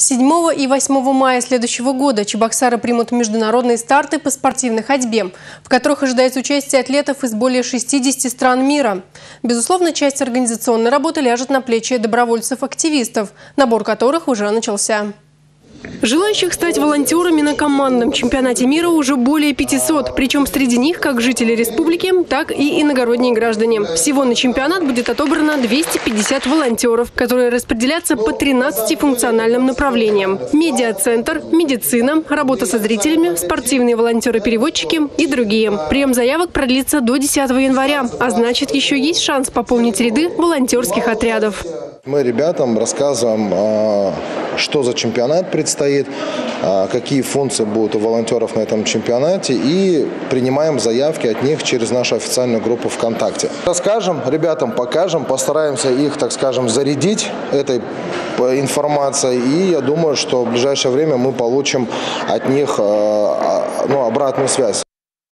С 7 и 8 мая следующего года чебоксары примут международные старты по спортивной ходьбе, в которых ожидается участие атлетов из более 60 стран мира. Безусловно, часть организационной работы ляжет на плечи добровольцев-активистов, набор которых уже начался. Желающих стать волонтерами на командном чемпионате мира уже более 500. Причем среди них как жители республики, так и иногородние граждане. Всего на чемпионат будет отобрано 250 волонтеров, которые распределятся по 13 функциональным направлениям. Медиацентр, медицина, работа со зрителями, спортивные волонтеры-переводчики и другие. Прием заявок продлится до 10 января, а значит, еще есть шанс пополнить ряды волонтерских отрядов. Мы ребятам рассказываем, что за чемпионат предстоит, какие функции будут у волонтеров на этом чемпионате, и принимаем заявки от них через нашу официальную группу ВКонтакте. Расскажем ребятам, покажем, постараемся их, так скажем, зарядить этой информацией, и я думаю, что в ближайшее время мы получим от них обратную связь.